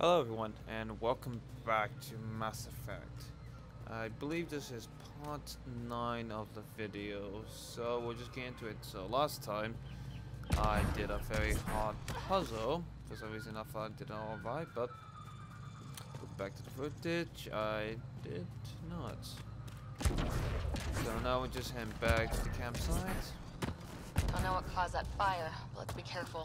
Hello everyone, and welcome back to Mass Effect. I believe this is part 9 of the video, so we'll just get into it. So last time, I did a very hard puzzle. For some reason I thought I did alright, but back to the footage, I did not. So now we're just heading back to the campsite. Don't know what caused that fire, but let's be careful.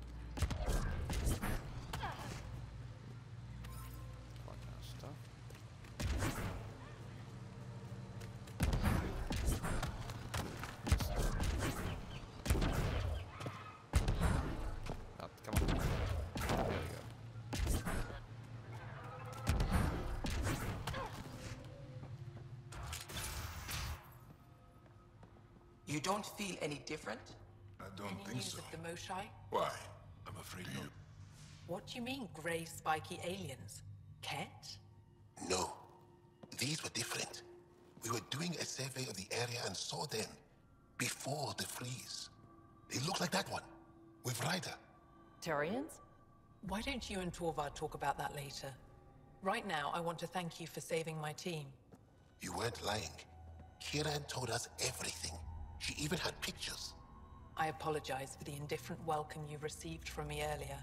You don't feel any different? I don't think so. Of the Moshai? Why? I'm afraid not. What do you mean, grey spiky aliens? Ket? No. These were different. We were doing a survey of the area and saw them before the freeze. They look like that one, with Ryder. Turians? Why don't you and Torvar talk about that later? Right now, I want to thank you for saving my team. You weren't lying. Kieran told us everything. She even had pictures. I apologize for the indifferent welcome you received from me earlier.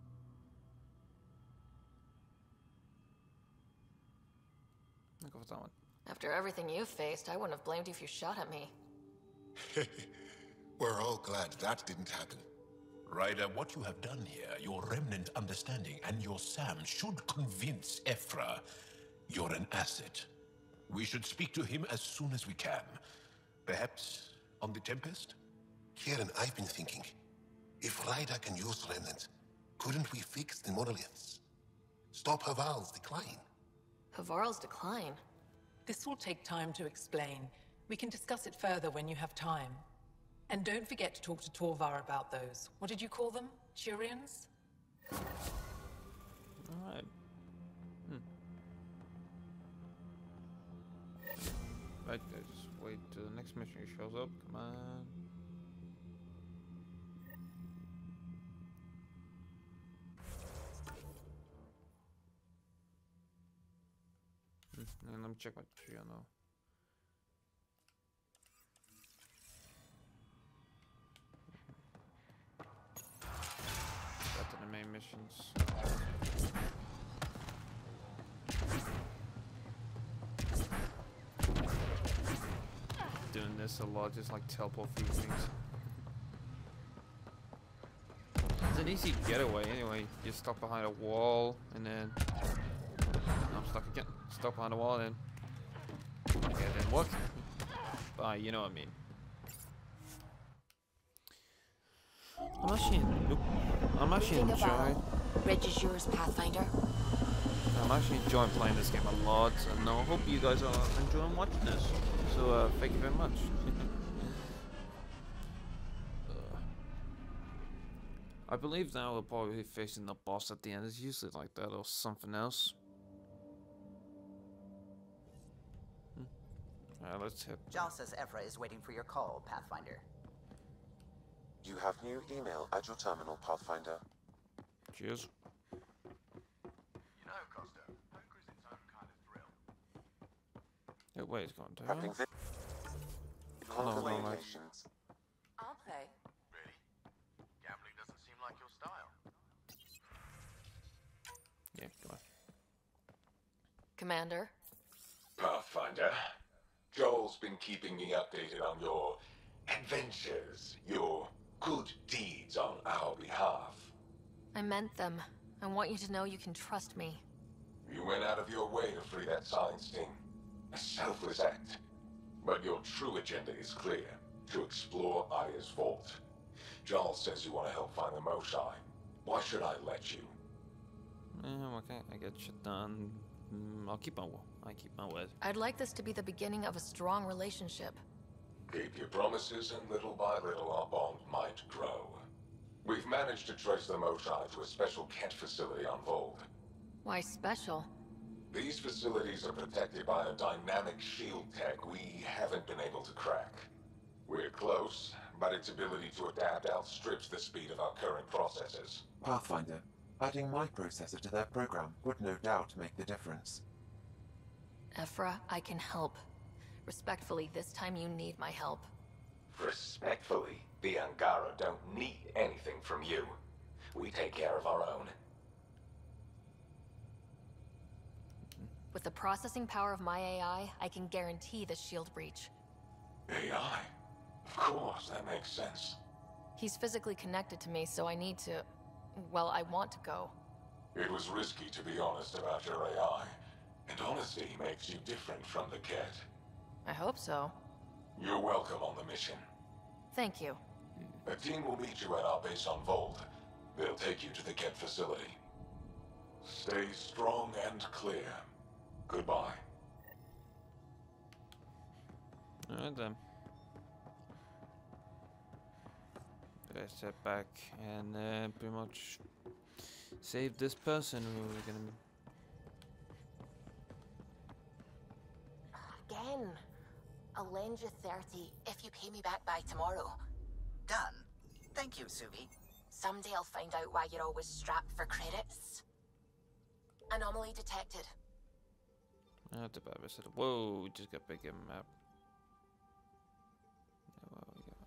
I'll go with that one. After everything you faced, I wouldn't have blamed you if you shot at me. We're all glad that didn't happen. Ryder, what you have done here, your remnant understanding and your Sam should convince Ephra you're an asset. We should speak to him as soon as we can. Perhaps on the Tempest? Kieran, I've been thinking, if Ryder can use remnants, couldn't we fix the monoliths? Stop Haval's decline? Havarl's decline? This will take time to explain. We can discuss it further when you have time. And don't forget to talk to Torvar about those. What did you call them? Turians? Alright. Right, just wait till the next mission shows up. Come on. And let me check my tree now. Back to the main missions. Doing this a lot, just like teleport through things. It's an easy getaway anyway. You stuck behind a wall and then I'm stuck again. Stuck behind a wall and then okay, it didn't work. Bye, you know what I mean. I'm actually enjoying. Ridge is yours, Pathfinder. I'm actually enjoying playing this game a lot, and I hope you guys are enjoying watching this. So, thank you very much. I believe now we'll probably be facing the boss at the end. It's usually like that or something else. Alright, let's hit. Jal says Ephra is waiting for your call, Pathfinder. You have new email at your terminal, Pathfinder. Cheers. You know, Costa, poker's its own kind of thrill. Yeah, wait, it's going to Prepping this. Conversations. I'll play. Really? Gambling doesn't seem like your style. Yeah, go on. Commander? Pathfinder, Joel's been keeping me updated on your adventures, your good deeds on our behalf. I meant them. I want you to know you can trust me. You went out of your way to free that science team. A selfless act. But your true agenda is clear. To explore Aya's vault. Joel says you want to help find the Moshai. Why should I let you? Okay, I get shit done. I keep my word. I'd like this to be the beginning of a strong relationship. Keep your promises, and little by little our bond might grow. We've managed to trace the Moshai to a special Kent facility on Vold. Why special? These facilities are protected by a dynamic shield tech we haven't been able to crack. We're close, but its ability to adapt outstrips the speed of our current processes. Pathfinder, Adding my processor to their program would no doubt make the difference. Ephra, I can help. Respectfully, this time you need my help. Respectfully, the Angara don't need anything from you. We take care of our own. With the processing power of my AI, I can guarantee the shield breach. AI? Of course, that makes sense. He's physically connected to me, so I need to... well, I want to go. It was risky to be honest about your AI, and honesty makes you different from the Ket. I hope so. You're welcome on the mission. Thank you. A team will meet you at our base on Vold. They'll take you to the Ket facility. Stay strong and clear. Goodbye. Alright then. Let's step back and pretty much save this person who we're gonna... Again. I'll lend you 30 if you pay me back by tomorrow. Done. Thank you, Suvi. Someday I'll find out why you're always strapped for credits. Anomaly detected. Whoa, we just got bigger map. Where we go?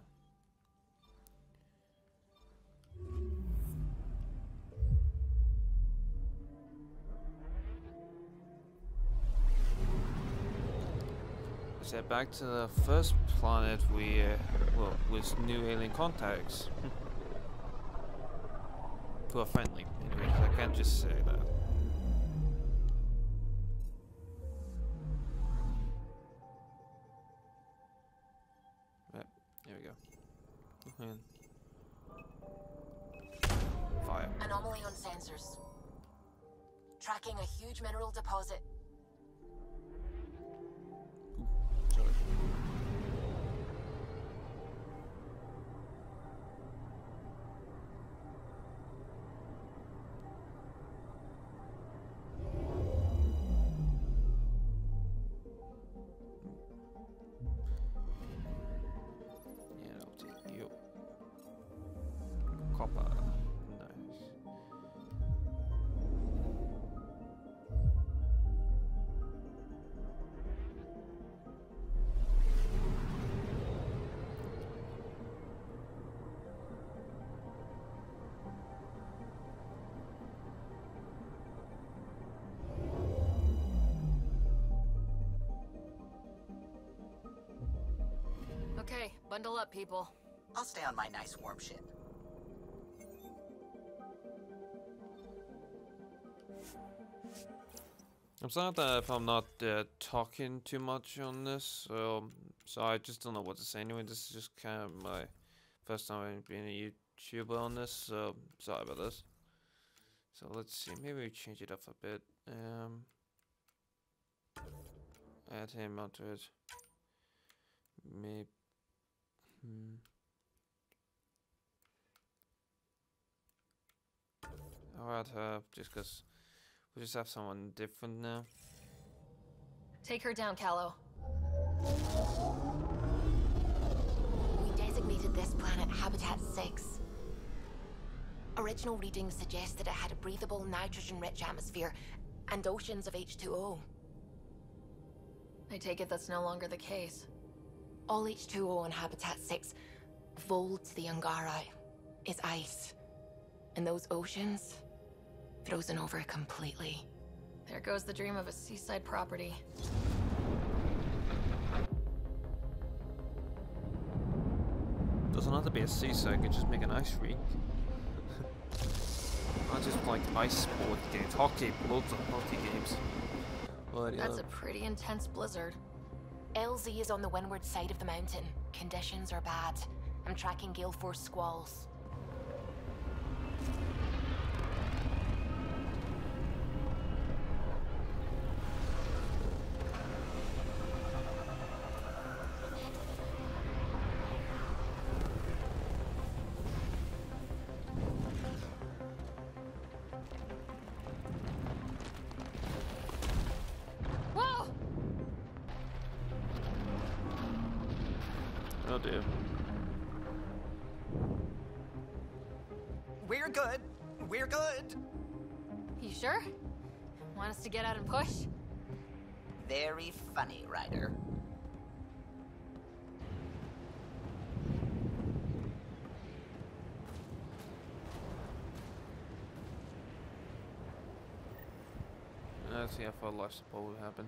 Let's head back to the first planet we, well, with new alien contacts. Who are friendly. Anyways, I can't just say that. Yep, here we go. Fire. Anomaly on sensors. Tracking a huge mineral deposit. Sorry. Yeah, I'll take you. Copper. Nice. Okay, bundle up, people. I'll stay on my nice warm ship. I'm sorry that if I'm not talking too much on this, so I just don't know what to say. Anyway, this is just kind of my first time being a YouTuber on this, so sorry about this. So let's see, maybe we change it up a bit. Add him onto it. Maybe. I'll add her just because we just have someone different now. Take her down, Callow. We designated this planet Habitat 6. Original readings suggest that it had a breathable, nitrogen-rich atmosphere and oceans of H2O. I take it that's no longer the case. All H2O on Habitat 6, Vold to the Angara, is ice. And those oceans, frozen over completely. There goes the dream of a seaside property. Doesn't have to be a seaside, I could just make an ice rink. I just like ice sport games, hockey, loads of hockey games. That's a pretty intense blizzard. LZ is on the windward side of the mountain. Conditions are bad. I'm tracking gale force squalls. Oh dear. We're good. We're good. sure? Want us to get out and push? Very funny, Ryder. Let's see how far life support would happen.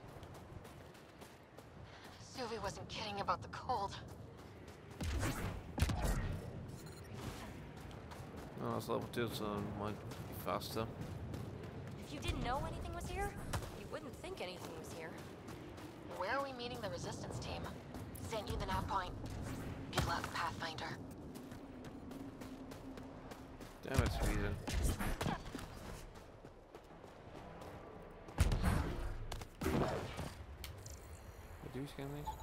Suvi wasn't kidding about the cold. Oh, it's level 2, so it might be faster. If you didn't know anything was here, you wouldn't think anything was here. Where are we meeting the resistance team? Sent you the nav point. Good luck, Pathfinder. Damn it, Sweden. Do you scan these?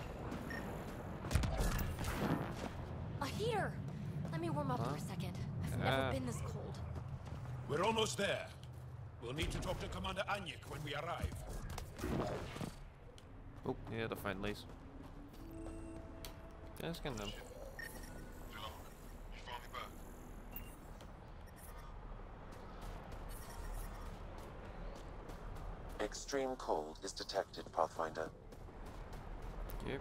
A heater! Let me warm up for a second. I've never been this cold. We're almost there. We'll need to talk to Commander Anyik when we arrive. Oh, yeah, the friendlies. Yeah, scan them. Extreme cold is detected, Pathfinder. Yep.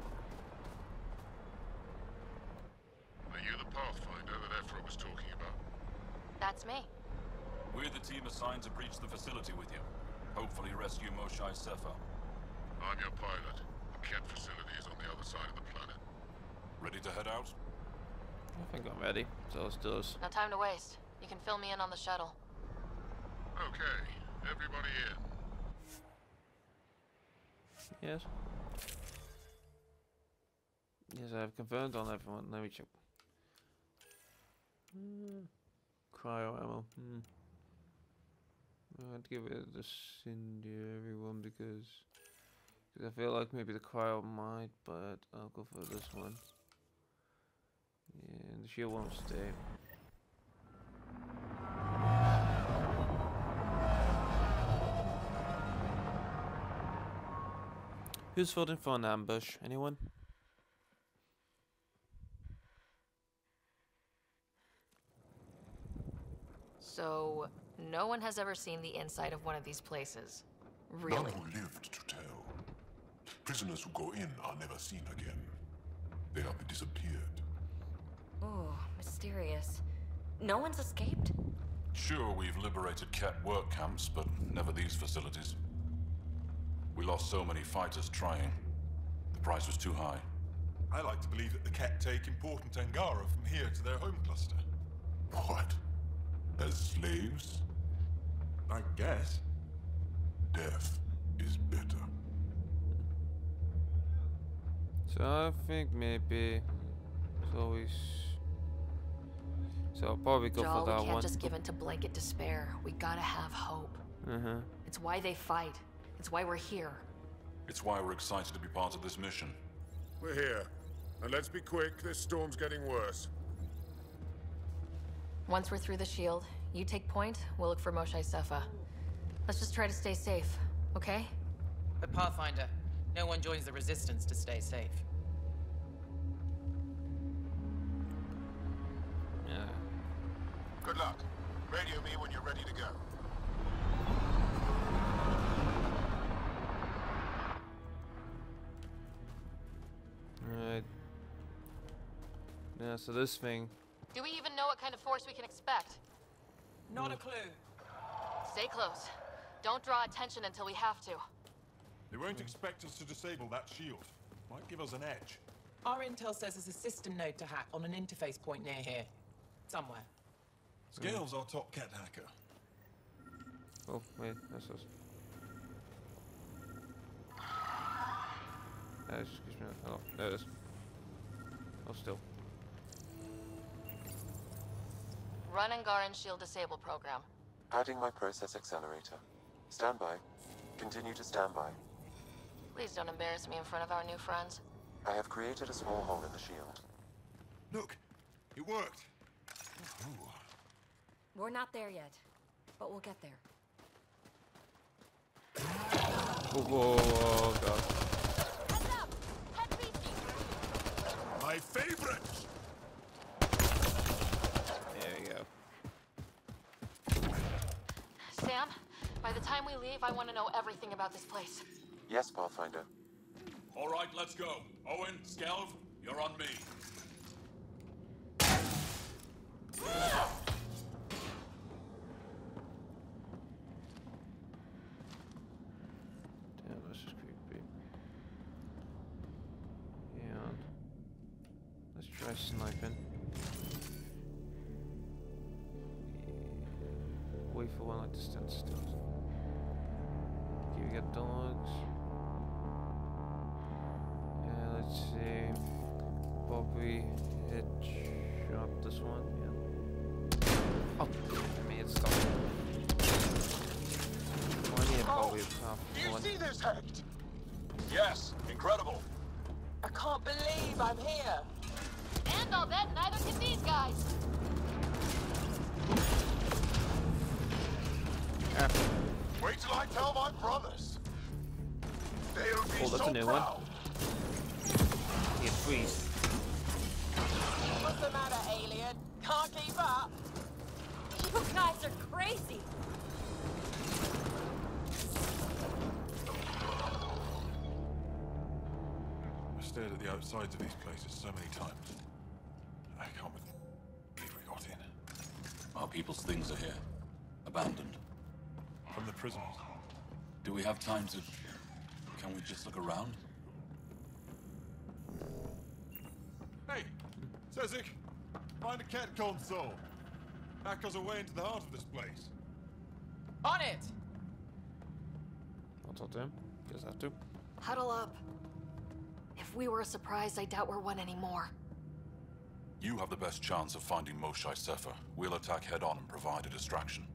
Are you the Pathfinder that Ephra was talking about? That's me. We're the team assigned to breach the facility with you. Hopefully rescue Moshae Sefa. I'm your pilot. The Kett facility is on the other side of the planet. Ready to head out? I think I'm ready, so let's do this. No time to waste. You can fill me in on the shuttle. Okay, everybody in. Yes. Yes, I have confirmed on everyone. Let me check. Cryo ammo. I'd give it the incendiary one because I feel like maybe the cryo might, but I'll go for this one. Yeah, and the shield won't stay. Who's voting for an ambush? Anyone? So, no one has ever seen the inside of one of these places. Really? None who lived to tell. Prisoners who go in are never seen again. They have disappeared. Ooh, mysterious. No one's escaped? Sure, we've liberated Kett work camps, but never these facilities. We lost so many fighters trying. The price was too high. I like to believe that the Kett take important Angara from here to their home cluster. What? As slaves? I guess. Death is better. So I think maybe so I'll probably go Joel, for that we can't one. just give in to blanket despair. We gotta have hope. It's why they fight. It's why we're here. It's why we're excited to be part of this mission. We're here. And let's be quick, this storm's getting worse. Once we're through the shield, you take point, we'll look for Moshae Sefa. Let's just try to stay safe, okay? But Pathfinder, no one joins the Resistance to stay safe. Yeah. Good luck. Radio me when you're ready to go. Alright. Yeah, so this thing. Do we even know what kind of force we can expect? Not a clue. Stay close. Don't draw attention until we have to. They won't expect us to disable that shield. Might give us an edge. Our intel says there's a system node to hack on an interface point near here. Somewhere. Scales our top Kett hacker. Oh, wait, that's us. Excuse me. Oh, there it is. Oh, still. Run Angaran Shield Disable program. Adding my process accelerator. Stand by. Continue to stand by. Please don't embarrass me in front of our new friends. I have created a small hole in the shield. Look, it worked. We're not there yet, but we'll get there. Oh, God. Heads up! Head beastie! My favorite! There you go. Sam, By the time we leave, I want to know everything about this place. Yes, Pathfinder. All right, let's go. Owen, Skelv, you're on me. Damn, this is creepy. And let's try sniping. Wait for one like to stand still. Okay, we got dogs. Yeah, let's see. Probably headshot this one. Yeah. Oh, I mean, it's stopped. Oh, do you see this, Hect? Yes, incredible. I can't believe I'm here. And I'll bet neither can these guys. Wait till I tell my brothers. They'll be That's so a new proud. one. Yeah, freeze. What's the matter, alien? Can't keep up? You guys are crazy. I've stared at the outsides of these places so many times. I can't believe we got in. Our people's things are here. Abandoned. From the prisoners. Do we have time to... Can we just look around? Hey! Sezik! Find a cat console. Hack us away into the heart of this place. On it! I'll talk to him. Just have to. Huddle up. If we were a surprise, I doubt we're one anymore. You have the best chance of finding Moshae Sefer. We'll attack head-on and provide a distraction.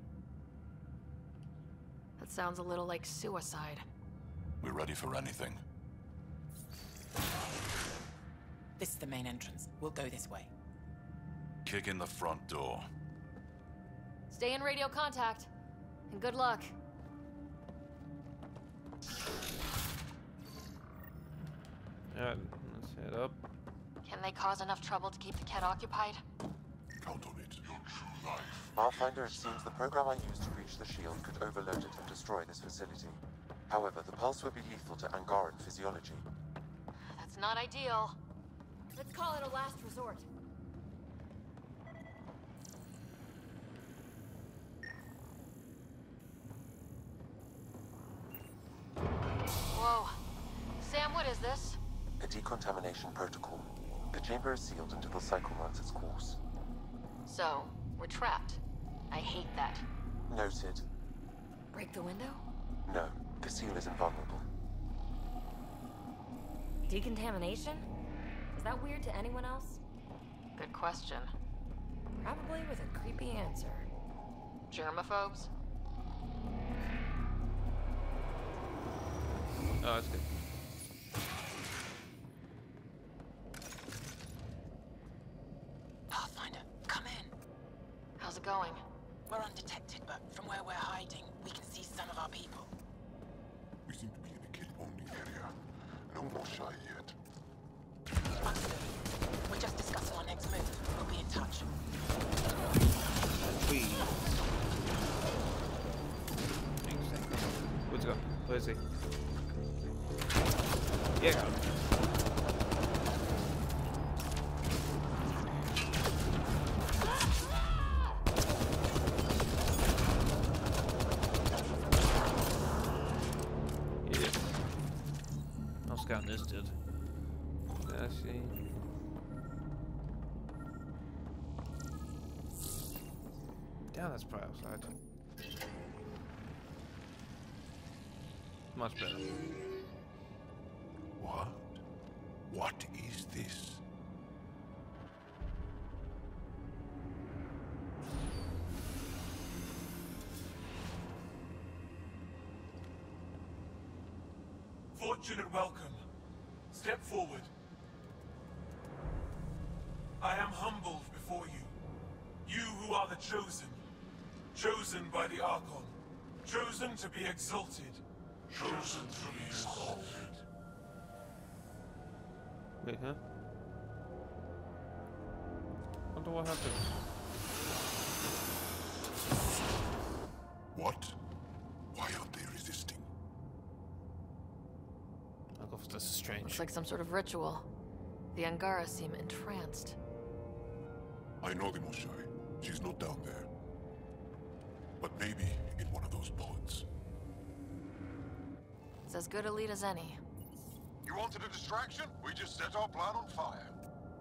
That sounds a little like suicide. We're ready for anything. This is the main entrance. We'll go this way. Kick in the front door. Stay in radio contact. And good luck. Alright, let's head up. Can they cause enough trouble to keep the Ket occupied? Count on it. Your true life. Pathfinder, it seems the program I used to reach the shield could overload it and destroy this facility. However, the pulse would be lethal to Angaran physiology. That's not ideal. Let's call it a last resort. Whoa. Sam, what is this? A decontamination protocol. The chamber is sealed until the cycle runs its course. So, we're trapped. I hate that. Noted. Break the window? No, the seal is invulnerable. Decontamination? Is that weird to anyone else? Good question. Probably with a creepy answer. Germaphobes? Oh, that's good. Pathfinder, come in. How's it going? We're undetected, but from where we're hiding, we can see some of our people. We seem to be in a kid-only area. No more shy yet. Understood. We're just discussing our next move. We'll be in touch. Freeze. Let's go. Where is he? Yeah. Got this dude. Let's see. Damn, that's probably outside. Much better. What? What is this? Fortunate welcome. Step forward. I am humbled before you. You who are the chosen. Chosen by the Archon. Chosen to be exalted. Chosen to be exalted. Wait, huh? Wonder what happened. What? What This is strange. Looks like some sort of ritual. The Angara seem entranced. I know the Moshai. She's not down there. But maybe in one of those pods. It's as good a lead as any. You wanted a distraction? We just set our plan on fire.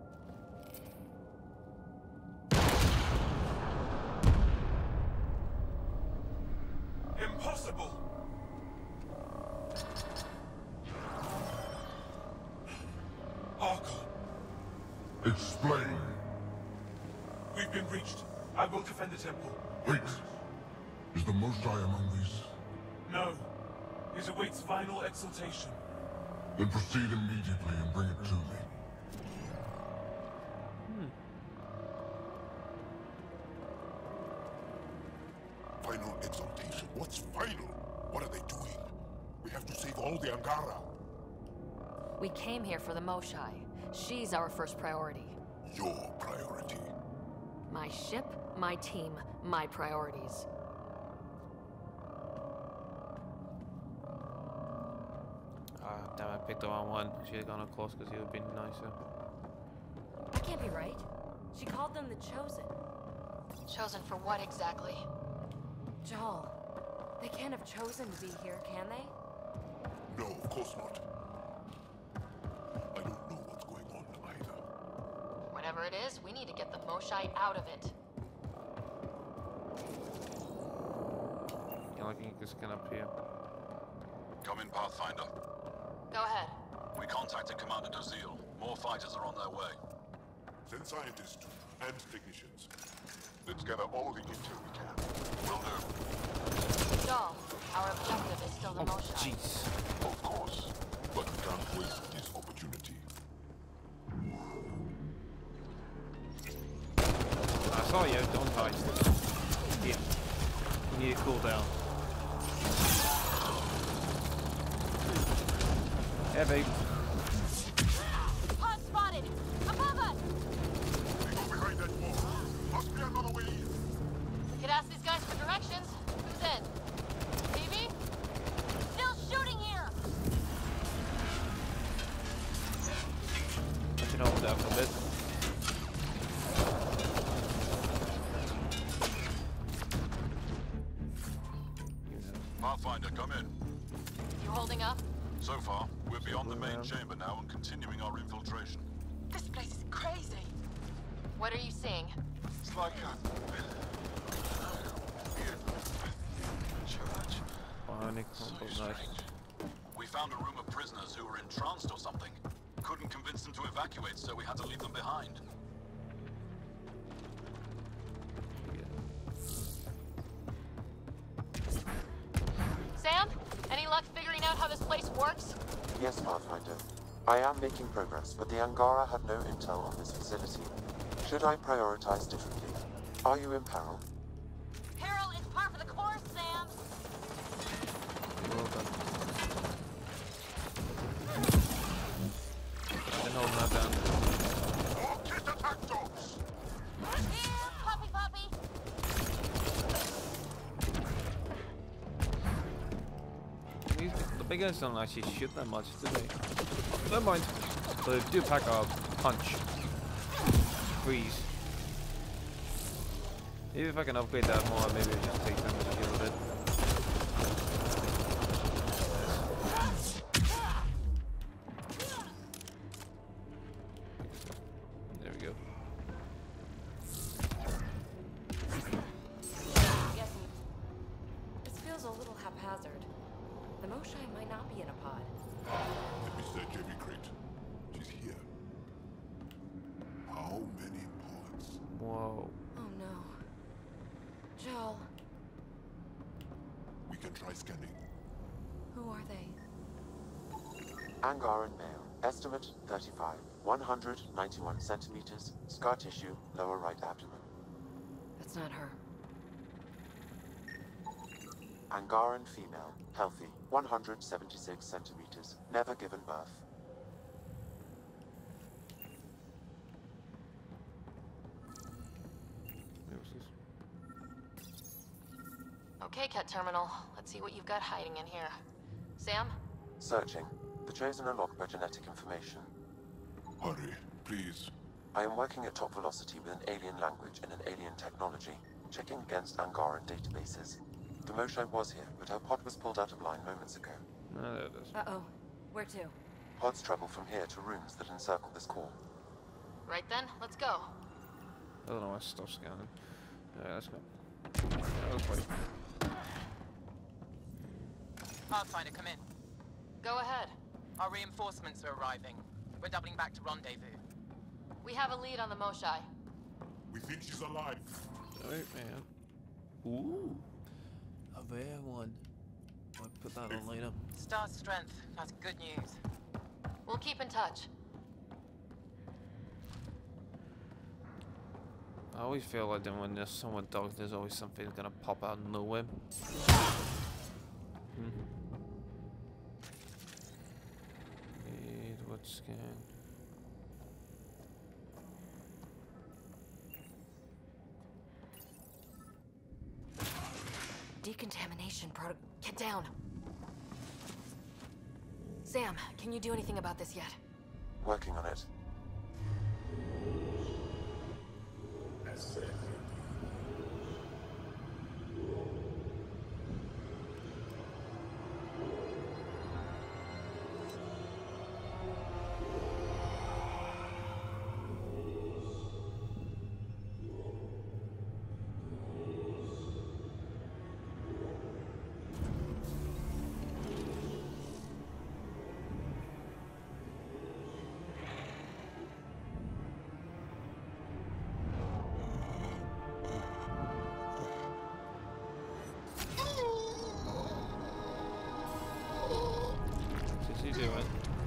Impossible! Archon, Explain. we've been breached. I will defend the temple. Wait. Is the Moshai among these? No. It awaits final exaltation. Then proceed immediately and bring it to me. Final exaltation? What's final? What are they doing? We have to save all the Angara. We came here for the Moshai. She's our first priority. Your priority. My ship, my team, my priorities. Damn, I picked the wrong one. She had gone up close because he would have been nicer. That can't be right. She called them the Chosen. Chosen for what exactly? Jal, they can't have chosen to be here, can they? No, of course not. I don't know what's going on either. Whatever it is, we need to get the Moshai out of it. Yeah, like you can scan up here. Come in, Pathfinder. Go ahead. We contacted Commander Dozil. More fighters are on their way. Send scientists and technicians. Let's gather all the intel we can. Will do. Jal, our objective is still the Moshai. Jeez. Of course. But we can't waste this opportunity. I saw you, don't hide. Yeah. You need to cool down. Yeah, babe. Pod spotted! Above us! They go behind that wall. Must be another way in. We could ask these guys for directions. Who's in? TV? Still shooting here! I should hold that for a bit. Pathfinder, come in. You holding up? So far, we're beyond the main chamber now and continuing our infiltration. This place is crazy. What are you seeing? It's like a church. Bionic So combo knife. strange. We found a room of prisoners who were entranced or something. Couldn't convince them to evacuate, so we had to leave them behind. Sam? Any luck figuring out how this place works? Yes, Pathfinder. I am making progress, but the Angara have no intel on this facility. Should I prioritize differently? Are you in peril? Peril is par for the course, Sam! Well done. Then hold that down. Oh, get attack dogs! Here, Poppy Poppy! The big guys don't actually shoot that much, do they? Never mind. But they do pack a punch. Freeze. Maybe if I can upgrade that more, maybe I just take them and heal a bit. There we go. Guessing. This feels a little haphazard. The Moshai might not be in a pod. Let me search every crate. She's here. How many pods? Whoa. Oh no. Joel, We can try scanning. who are they? Angaran male. Estimate 35. 191 centimeters. Scar tissue, lower right abdomen. That's not her. Angaran female. Healthy. 176 centimeters. Never given birth. Okay, Cat Terminal. Let's see what you've got hiding in here. Sam? Searching. The Chosen are locked by genetic information. Hurry, please. I am working at top velocity with an alien language and an alien technology, checking against Angaran databases. The Moshae was here, but her pod was pulled out of line moments ago. Ah, there it is. Uh-oh. Where to? Pods travel from here to rooms that encircle this core. Right then, let's go. I don't know why stuff's scanning. Alright, let's go. Yeah, let's wait. Pathfinder, come in. Go ahead. Our reinforcements are arriving. We're doubling back to rendezvous. We have a lead on the Moshae. We think she's alive. Alright, man. Ooh. A rare one. I'll put that on later. Star strength. That's good news. We'll keep in touch. I always feel like then when there's someone dark, there's always something that's gonna pop out of nowhere. Read what scan. Decontamination product. Get down. Sam, can you do anything about this yet? Working on it. What's he doing?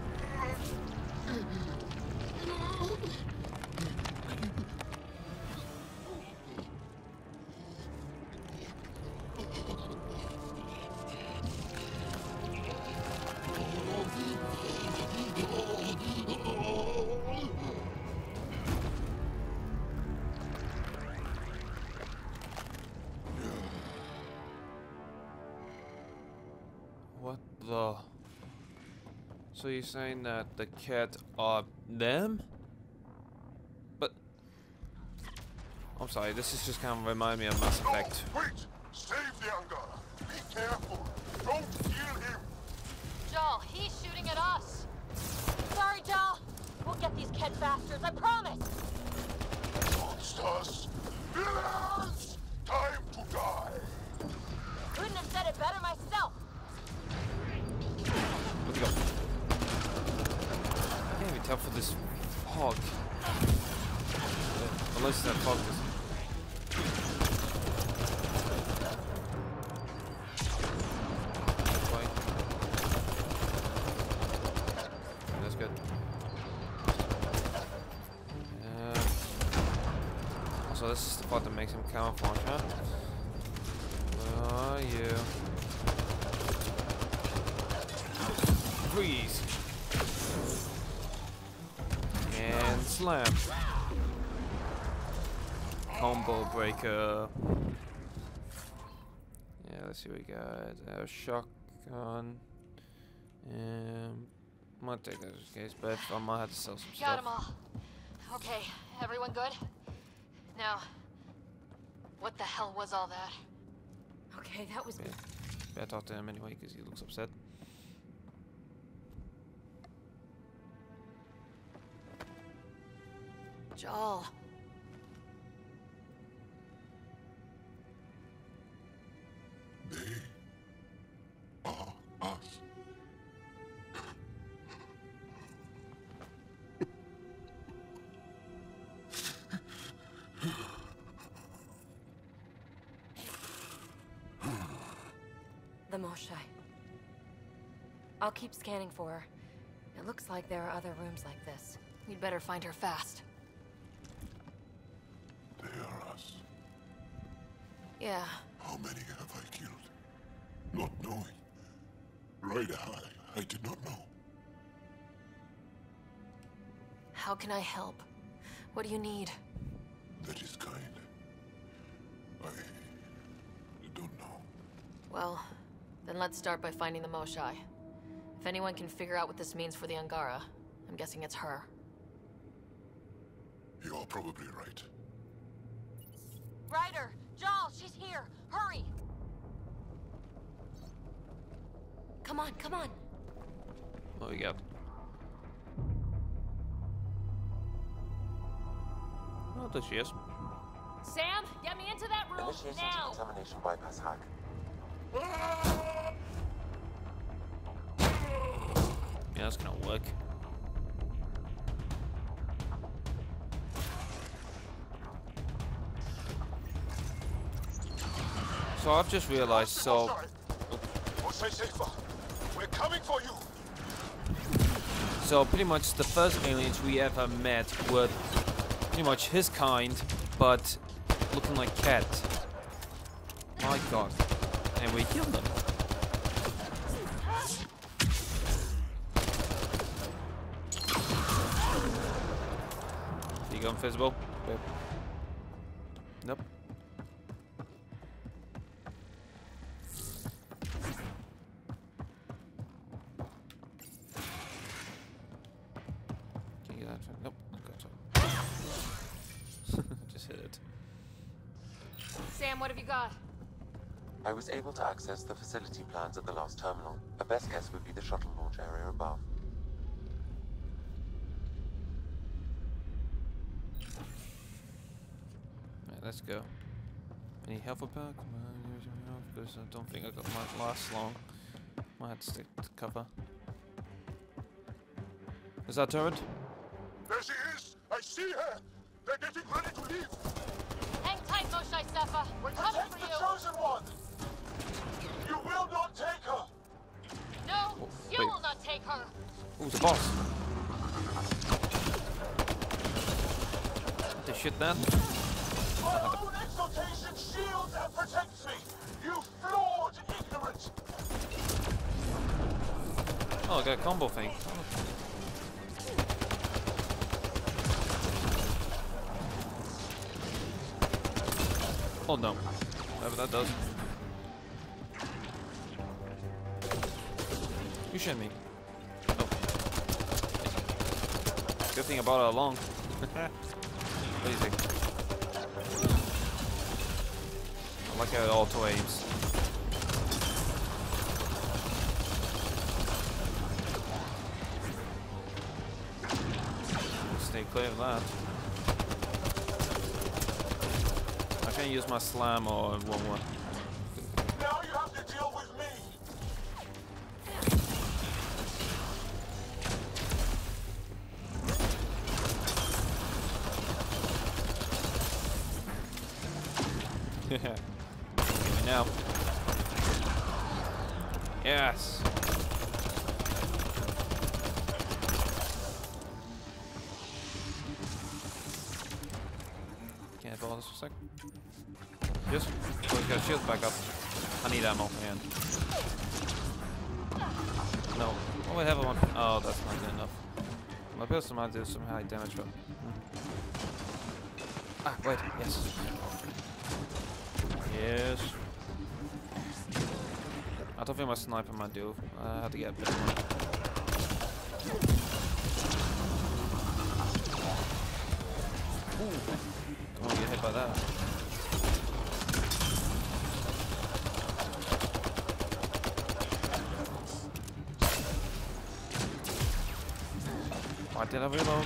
What the? So you're saying that the cat are them? But I'm sorry, this is just kind of remind me of Mass Effect. No, wait! Save the Angara! Be careful! Don't kill him! Joel, he's shooting at us. Sorry, Joel. We'll get these Ked bastards, I promise. Monsters! Villains! Time to die! Couldn't have said it better myself. Where'd he go? I can't even tell for this fog. Unless that fog is. That's fine. That's good. So this is the part that makes him camouflage, huh? Where are you? Freeze! And slam! Combo breaker. Yeah, let's see what we got. Shotgun. Might take that in case, but I might have to sell some stuff. Got them all. Okay, everyone good? Now, what the hell was all that? Okay, that was... Better talk to him anyway, because he looks upset. Joel. They are us. The Moshae. I'll keep scanning for her. It looks like there are other rooms like this. We'd better find her fast. They are us. Yeah. How many have I killed? Not knowing. Ryder, I did not know. How can I help? What do you need? That is kind. I don't know. Well, then let's start by finding the Moshae. If anyone can figure out what this means for the Angara, I'm guessing it's her. You're probably right. Ryder! Jal, she's here! Hurry! Come on, come on! What we got? Oh, there she is. Sam, get me into that room Initiating now! decontamination bypass hack. Yeah, that's gonna work. So I've just realized, so... Stay safer. We're coming for you. So pretty much the first aliens we ever met were pretty much his kind, but looking like cats. My god. And we killed them. You go invisible? Babe. Nope. Can you get that? Nope. Gotcha. Just hit it. Sam, what have you got? I was able to access the facility plans at the last terminal. A best guess would be the shuttle launch area above. Right, let's go. Any health pack? Because I don't think I got might last long. Might have to stick to cover. Is that turret? There she is. I see her. They're getting ready to leave. Hang tight, Moshai Sefa. We're coming for The you. chosen one. You will not take her. No, Oh, you wait. will not take her. Ooh, the boss. The shit then. My own exaltation shields and protects me. You flawed ignorant. Oh, I got a combo thing. Oh no. Whatever that does. You shouldn't me. Oh. Good thing I brought it along. Lazy. I like how it auto aims. Stay clear of that. I can't use my slam or one more. Now you have to deal with me. Yeah. Give me now. Yes. Can't follow this for a sec. Yes. Oh, he's got shield back up. I need ammo, man. No. Oh, I have one. Oh, that's not good enough. My pistol might do some high damage, but. Ah, wait. Yes. Yes. I don't think my sniper might do. I have to get a bit more. Ooh. Don't want to get hit by that. Why did I reload?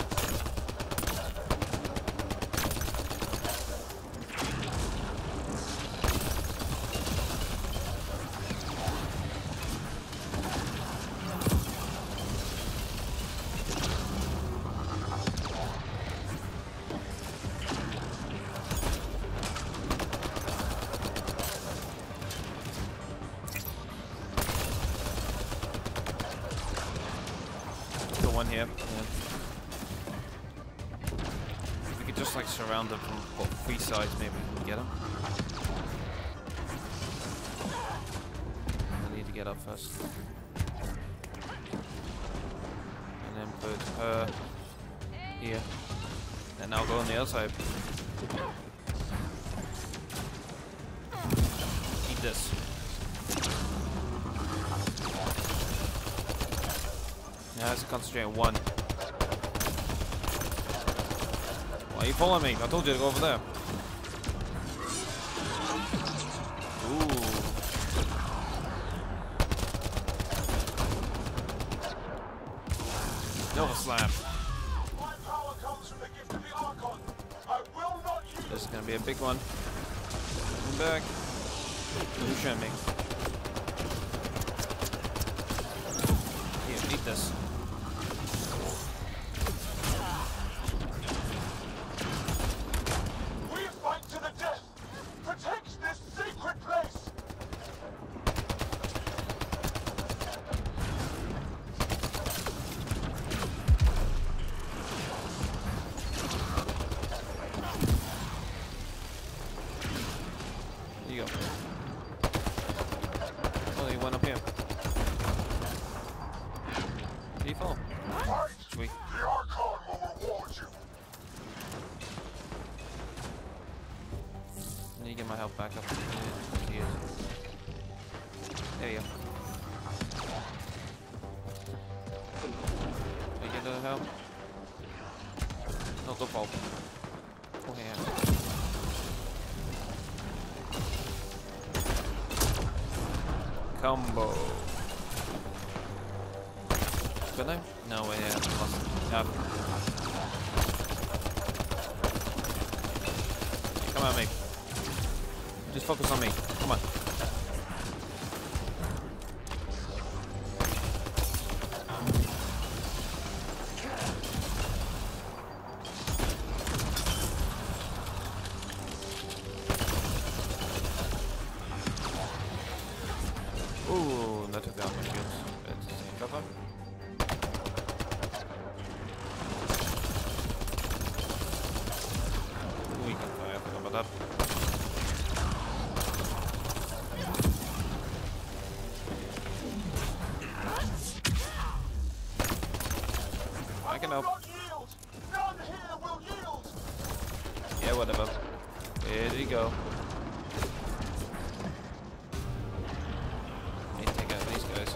One here. Yeah. We could just like surround them from both three sides, maybe we can get them. I need to get up first. And then put her here. And I'll go on the other side. Eat this. Yeah, I have to concentrate on one. Why are you following me? I told you to go over there. Ooh. Double slam. My power comes from the gift of the Archon. I will not use. This is gonna be a big one. Come back. You shouldn't me. Here, eat this. We fight to the death. Protect this sacred place. Here you go. Oh, you went up here. Did you fall? Sweet. The Archon will reward you. I need to get my health back up. Here. There you go. Did you get the help? No, don't fall. Oh, yeah. Combo. Good name? No way, yeah. Yep. Come on, mate. Just focus on me. Come on. Ooh, that took out my shields. It's the same cover. We can fire, I forgot about that. I can help. None here will yield. Yeah, whatever. Here you go. Need to take out these guys.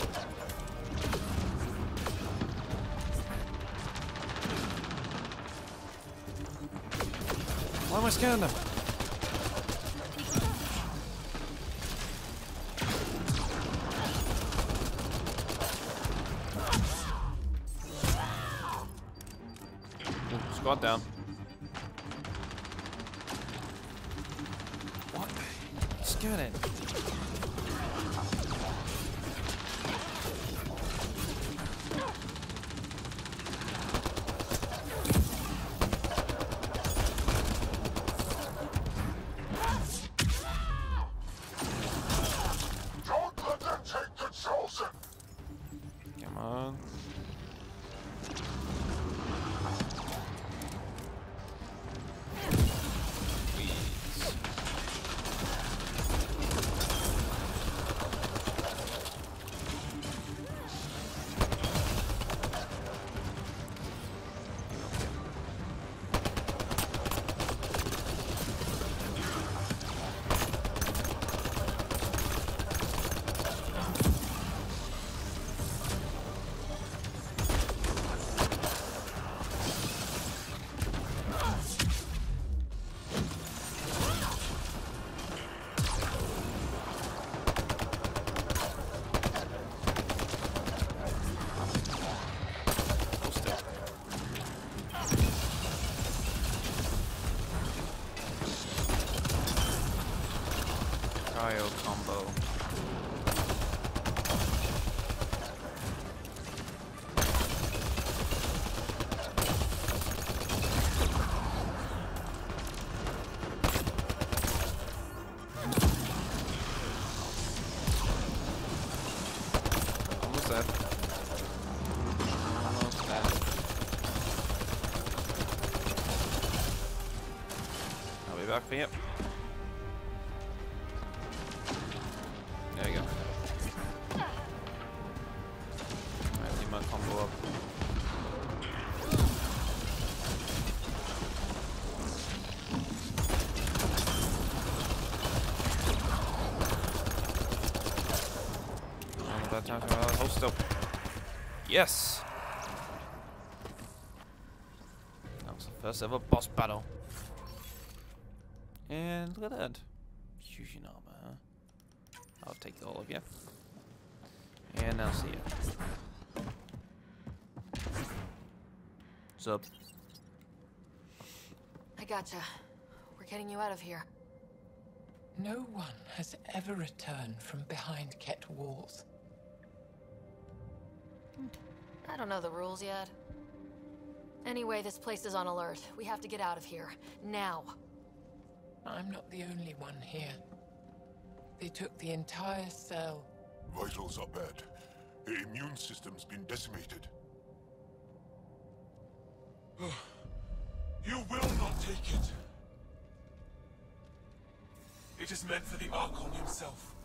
Why am I scaring them? Ooh, squad down. What? Scared it. Don't let them take the chosen. Come on. Cryo combo. Almost there. Almost there. I'll be back for you. There you go. Alright, need my combo up. That time hold still. Yes! First ever boss battle. And look at that. Fusion armor, huh? I'll take all of you. And I'll see you. What's up? I gotcha. We're getting you out of here. No one has ever returned from behind Ket walls. I don't know the rules yet. Anyway, this place is on alert. We have to get out of here. Now. I'm not the only one here. They took the entire cell. Vitals are bad. The immune system's been decimated. You will not take it. It is meant for the Archon himself.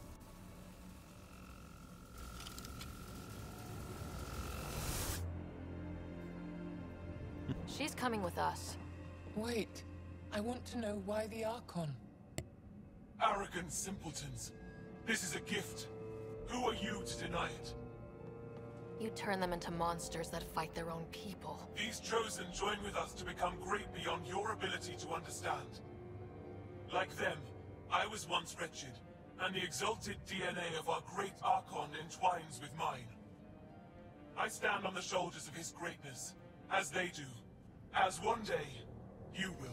She's coming with us. Wait. I want to know why the Archon. Arrogant simpletons. This is a gift. Who are you to deny it? You turn them into monsters that fight their own people. These Chosen join with us to become great beyond your ability to understand. Like them, I was once wretched, and the exalted DNA of our great Archon entwines with mine. I stand on the shoulders of his greatness, as they do, as one day, you will.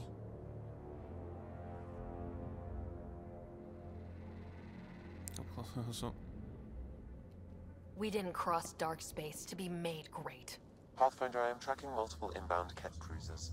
We didn't cross dark space to be made great. Pathfinder, I am tracking multiple inbound Ket cruisers.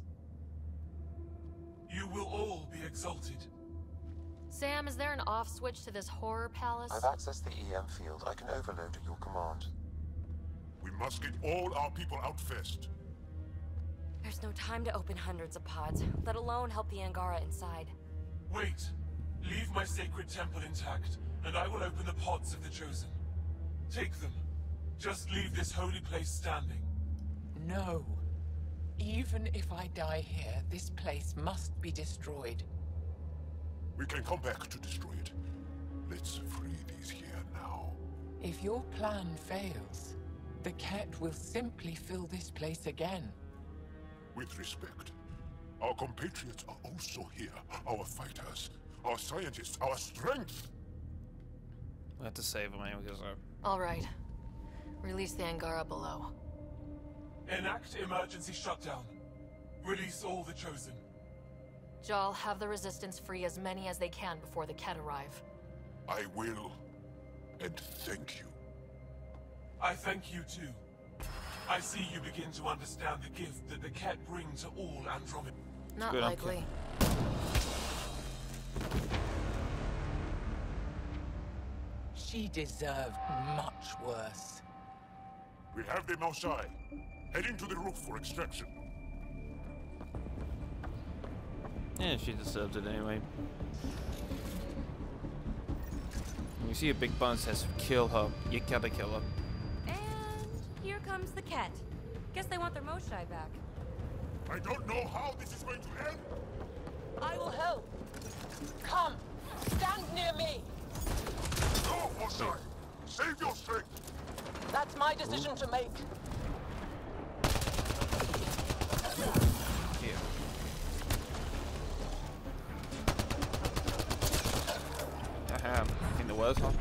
You will all be exalted. Sam, is there an off switch to this horror palace? I've accessed the EM field. I can overload at your command. We must get all our people out first. There's no time to open hundreds of pods, let alone help the Angara inside. Wait. Leave my sacred temple intact, and I will open the pods of the Chosen. Take them. Just leave this holy place standing. No. Even if I die here, this place must be destroyed. We can come back to destroy it. Let's free these here now. If your plan fails, the Ket will simply fill this place again. With respect, our compatriots are also here. Our fighters, our scientists, our strength. We have to save them anyway because All right. Release the Angara below. Enact emergency shutdown. Release all the Chosen. Jal, have the Resistance free as many as they can before the Ket arrive. I will. And thank you. I thank you too. I see you begin to understand the gift that the Ket bring to all Andromeda. Not likely. She deserved much worse. We have them outside. Heading to the roof for extraction. yeah, she deserves it anyway. When you see a big bun that says kill her, you gotta kill her. And here comes the Ket. Guess they want their Moshai back. I don't know how this is going to end. I will help. Come, stand near me. Go, Moshai. Save your strength. That's my decision to make. Here. In the worst one.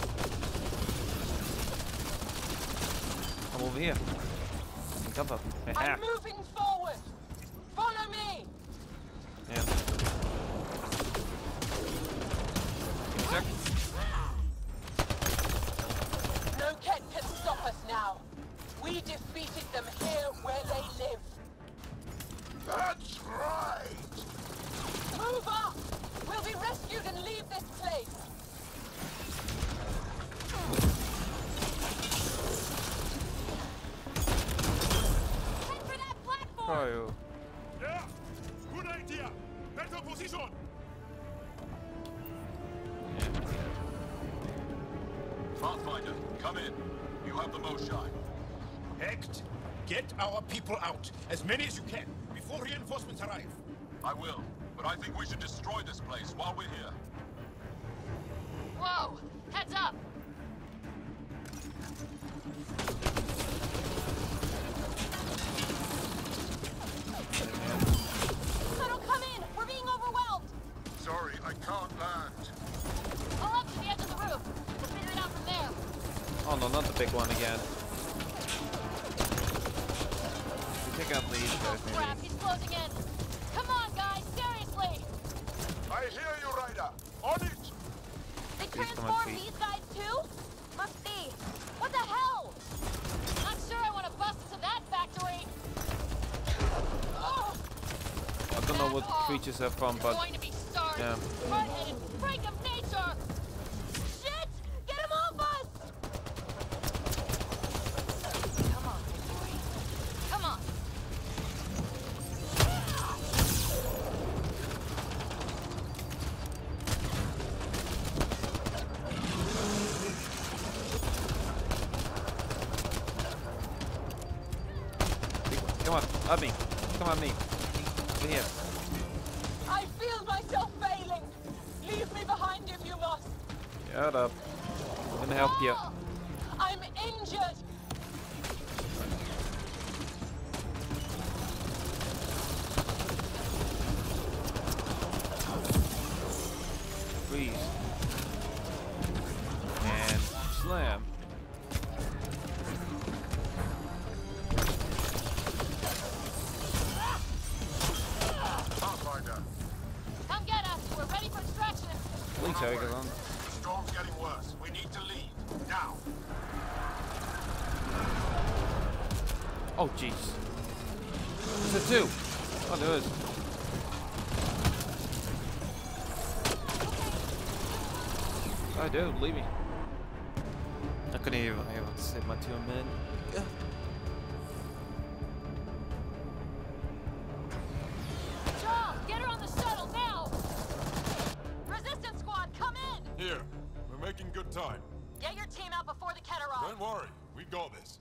Come over here. And cover. I'm moving forward. Follow me. Yeah. Give me a sec. No Ket can stop us now. We defeated them here where they live. That's right. Move up. We'll be rescued and leave this place. Head for that platform! Oh, Yeah! Good idea! Better position! Pathfinder, come in. You have the Moshai. Hecht, get our people out. As many as you can, before reinforcements arrive. I will, but I think we should destroy this place while we're here. Whoa! Heads up! Oh no, not the big one again. We take out these guys maybe. Crap, he's closing in. Come on, guys, seriously. I hear you, Ryder. On it. They Please come on, transform please. these guys too? Must be. What the hell? Not sure I want to bust into that factory. Oh, I don't know what creatures they're from, but going to be starved. yeah. Hard-headed freak of nature. Shit! Get him off us! Come on, big boy. Come on. Come on, up me. Come on, me. Over here. I feel myself failing. Leave me behind if you must. Shut up. I'm gonna help you. I'm injured. Freeze. And slam. Come get us. We're ready for extraction. Please, Harry, get on. The storm's getting worse. We need to leave. Now. Oh, jeez. Is there two? Oh, there is. I do, leave me. I couldn't even save my 2 men. Charles, get her on the shuttle now. Resistance squad, come in. Here. We're making good time. Get your team out before the Keter arrives. Don't worry. We got this.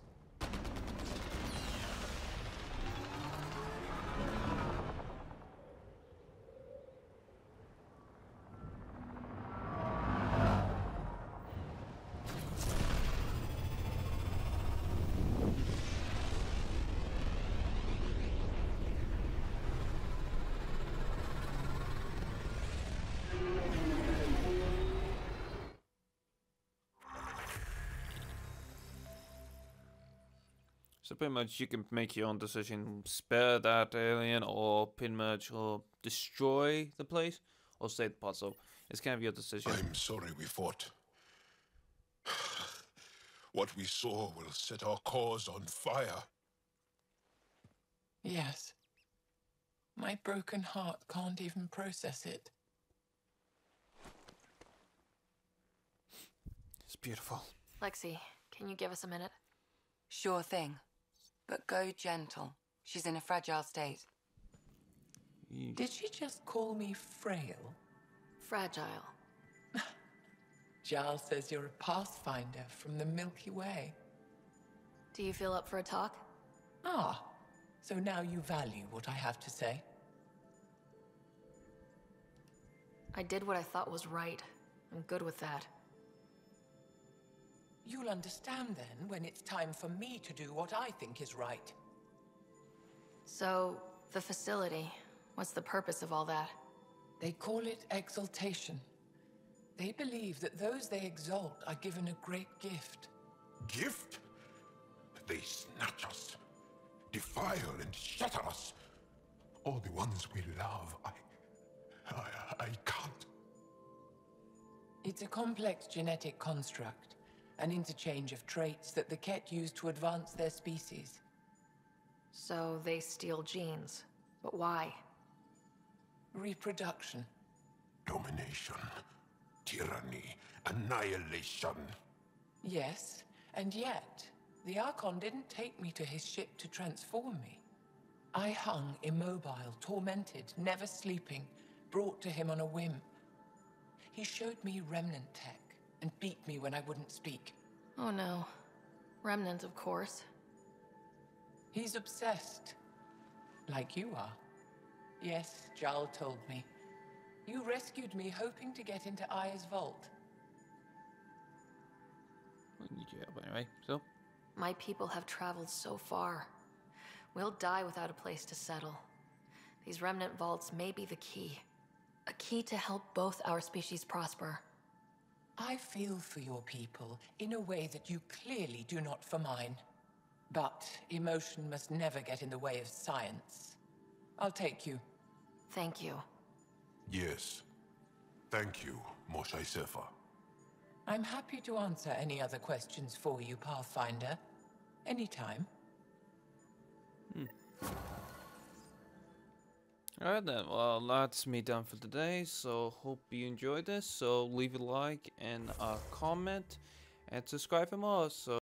So pretty much you can make your own decision, spare that alien or pretty much or destroy the place or save the pod. So it's kind of your decision. I'm sorry we fought. What we saw will set our cause on fire. Yes. My broken heart can't even process it. It's beautiful. Lexi, can you give us a minute? Sure thing. But go gentle. She's in a fragile state. Did she just call me frail? Fragile. Giles says you're a pathfinder from the Milky Way. Do you feel up for a talk? Ah, so now you value what I have to say? I did what I thought was right. I'm good with that. You'll understand then when it's time for me to do what I think is right. So, the facility, what's the purpose of all that? They call it exaltation. They believe that those they exalt are given a great gift. Gift? They snatch us, defile and shatter us. All the ones we love. I can't. It's a complex genetic construct. An interchange of traits that the Ket use to advance their species. So they steal genes. But why? Reproduction. Domination, tyranny, annihilation. Yes, and yet, the Archon didn't take me to his ship to transform me. I hung immobile, tormented, never sleeping, brought to him on a whim. He showed me remnant tech and beat me when I wouldn't speak. Oh no. Remnant, of course. He's obsessed. Like you are. Yes, Jarl told me. You rescued me hoping to get into Aya's vault. We need your help anyway, so. My people have traveled so far. We'll die without a place to settle. These remnant vaults may be the key. A key to help both our species prosper. I feel for your people in a way that you clearly do not for mine. But emotion must never get in the way of science. I'll take you. Thank you. Yes. Thank you, Moshe Sefa. I'm happy to answer any other questions for you, Pathfinder. Anytime. Alright then, well that's me done for today, so hope you enjoyed this, so leave a like and a comment and subscribe for more, so